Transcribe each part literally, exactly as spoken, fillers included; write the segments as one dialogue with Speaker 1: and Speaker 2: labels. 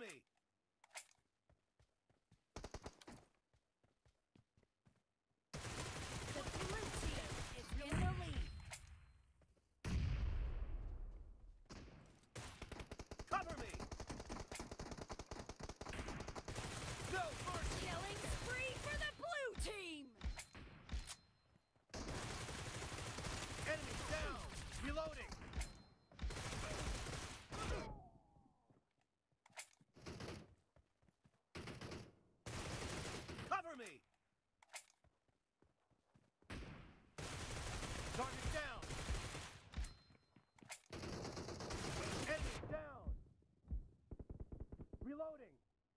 Speaker 1: me!
Speaker 2: The blue team is in the lead.
Speaker 1: Cover me! No mercy!
Speaker 2: Killing spree for the blue team.
Speaker 1: Enemy down! Reloading! Cover me! Target down! Enemy down! Reloading!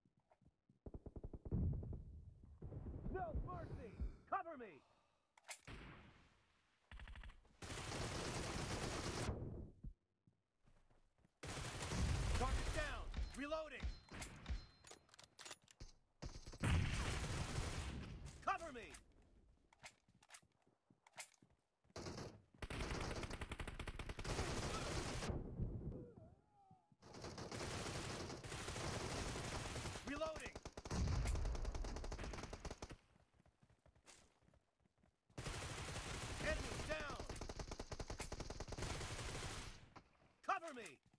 Speaker 1: No mercy! Cover me! Target down! Reloading! Cover me! Reloading! Enemy down! Cover me!